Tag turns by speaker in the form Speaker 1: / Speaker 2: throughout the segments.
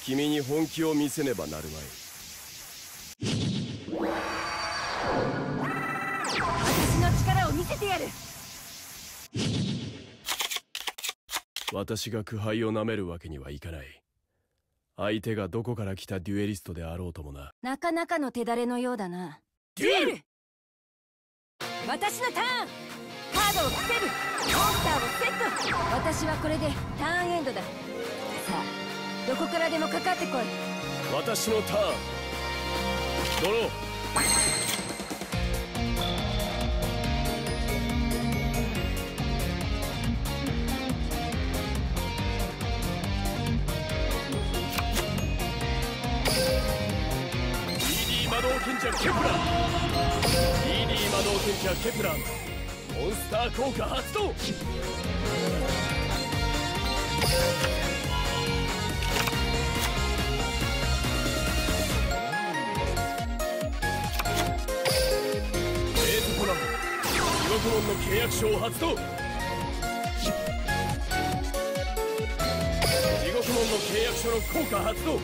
Speaker 1: 君に本気を見せねばなるまい。
Speaker 2: 私の力を見せてやる。
Speaker 1: 私が苦杯をなめるわけにはいかない。相手がどこから来たデュエリストであろうともな。
Speaker 2: なかなかの手だれのようだな。デュエル。私のターン。カードを伏せる。モンスターをセット。私はこれでターンエンドだ。さあどこからでもかかってこい。
Speaker 1: 私のターン。ドロー。魔導賢者ケプラー。ED 魔導賢者ケプラー。モンスター効果発動。地獄門の契約書を発動。地獄門の契約書の効果発動。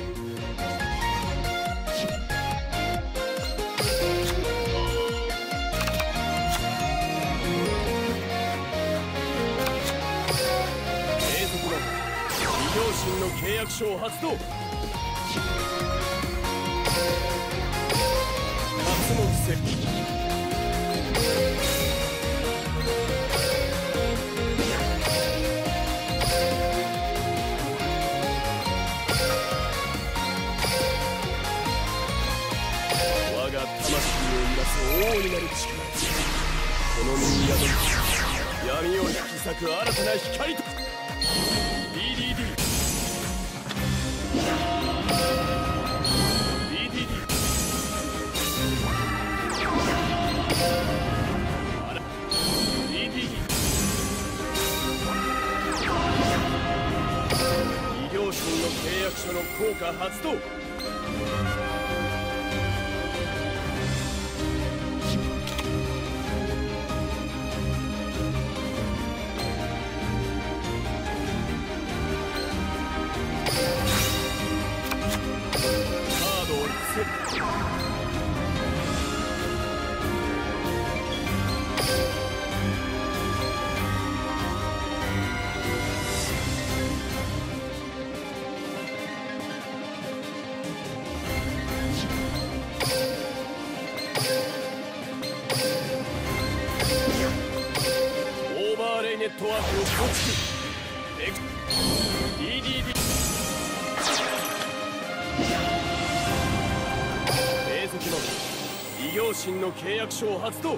Speaker 1: 永続門異形神の契約書を発動。夏の奇跡。大いなる力、この身に宿り闇を引き裂く新たな光と DDD DDD 異形神の契約書の効果発動。ネットワークを構築。DDD 永続の異形神の契約書を発動。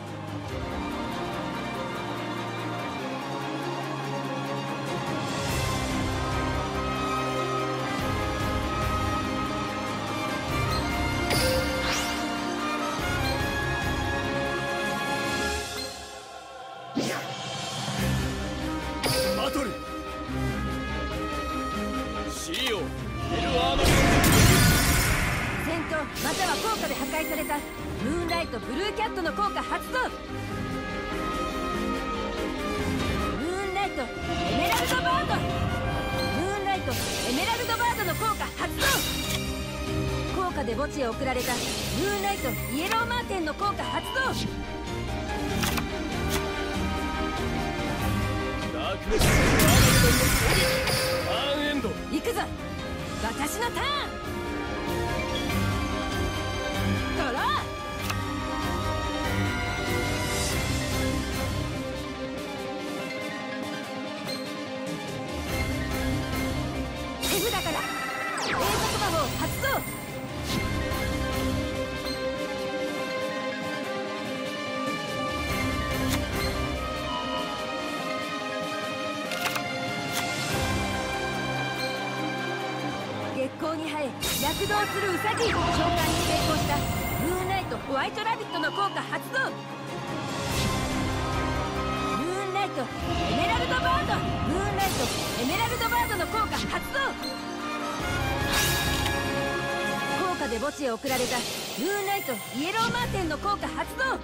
Speaker 1: バトルシオエルアーノル
Speaker 2: 戦闘または効果で破壊されたムーンライトブルーキャットの効果発動。ムーンライトエメラルドバード。ムーンライトエメラルドバードの効果発動。効果で墓地へ送られたムーンライトイエローマーテンの効果発動。
Speaker 1: ダークネスアーマルドの攻撃ターンエンド。
Speaker 2: 行くぞ私のターン。ドロー。手札から永続魔法発動。月光に生え躍動するウサギ。召喚に成功したムーンライトホワイトラビットの効果発動。ムーンライトエメラルドバード。ムーンライトエメラルドバードの効果発動。効果で墓地へ送られたムーンライトイエローマーテンの効果発動。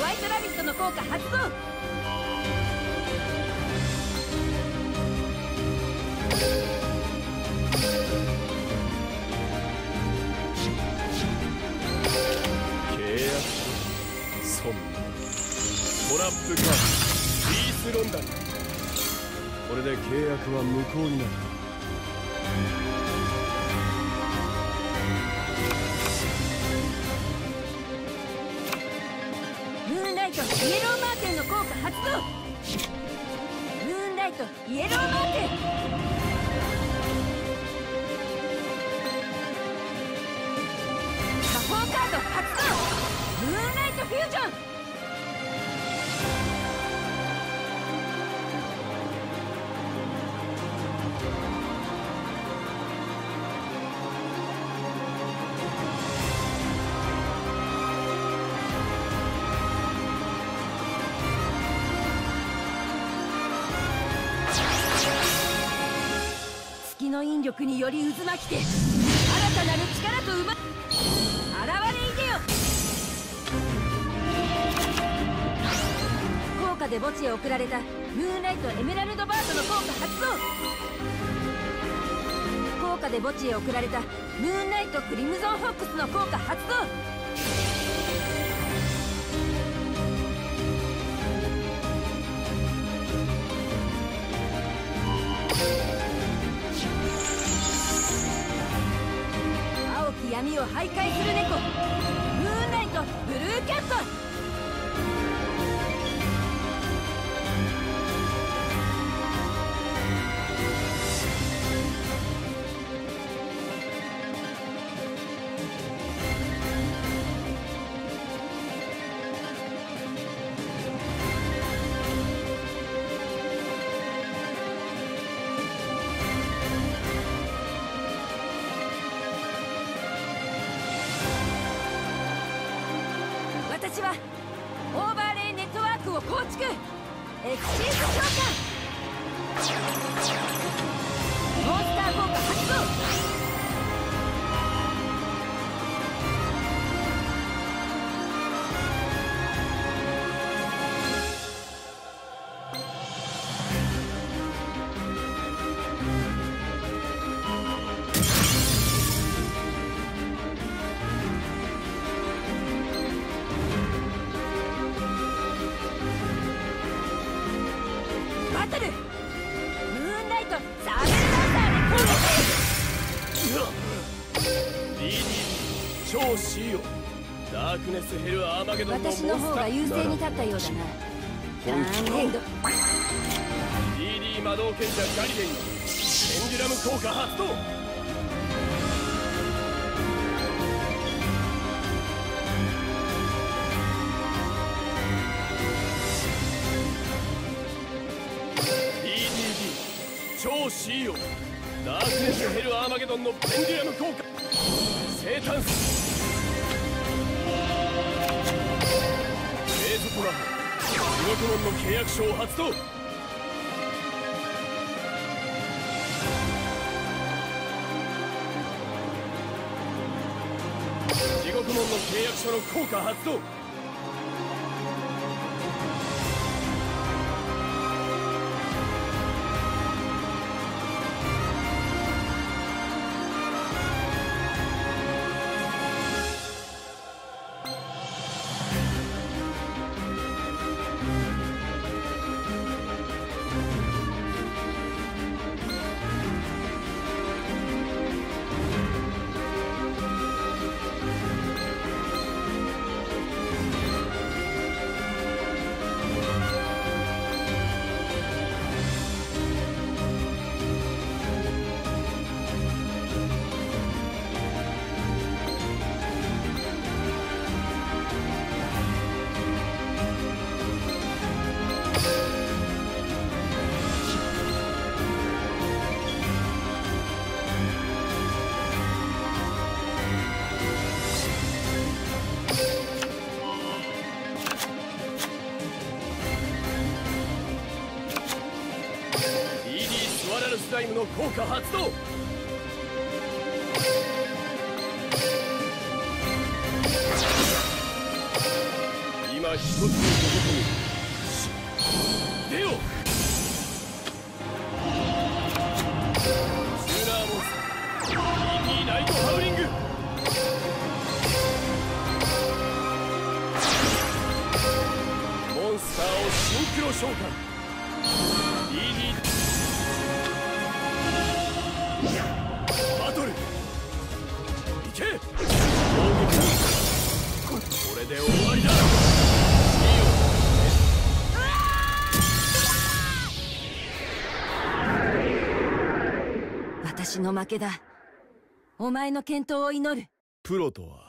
Speaker 2: ワイトラビットの効果発動。
Speaker 1: 契約そんなトラップかビースロンダリ。これで契約は無効になる。
Speaker 2: ムーンライトイエローマーテンの効果発動。ムーンライトイエローマーテン。魔法カード発動。ムーンライトフュージョン。月の引力により渦巻きて新たなる力と現れいでよ。効果で墓地へ送られたムーンライトエメラルドバードの効果発動。効果で墓地へ送られたムーンライトクリムゾンホックスの効果発動。闇を徘徊する猫ムーンライトブルーキャット。私はオーバーレイネットワークを構築。エクシーズ召喚。モンスター効果発動。バトルムーンライトサーベルランサーで攻撃。
Speaker 1: DD 超 CO ダークネスヘルアーマゲドンのモンスター。
Speaker 2: 私の方が優勢に立ったようだな。ターンエンド。
Speaker 1: DD 魔導賢者ガリレイのペンデュラム効果発動。超 CO ダークネスヘルアーマゲドンのペンデュラム効果生誕ス。継続魔法地獄門の契約書を発動。地獄門の契約書の効果発動。スライムの効果発動。今一つのとこ出よう。チューナーモンスターインニーナイトハウリング。モンスターをシンクロ召喚。バトルいけ。攻撃これで終わりだ。
Speaker 2: 私の負けだ。お前の健闘を祈る。
Speaker 1: プロとは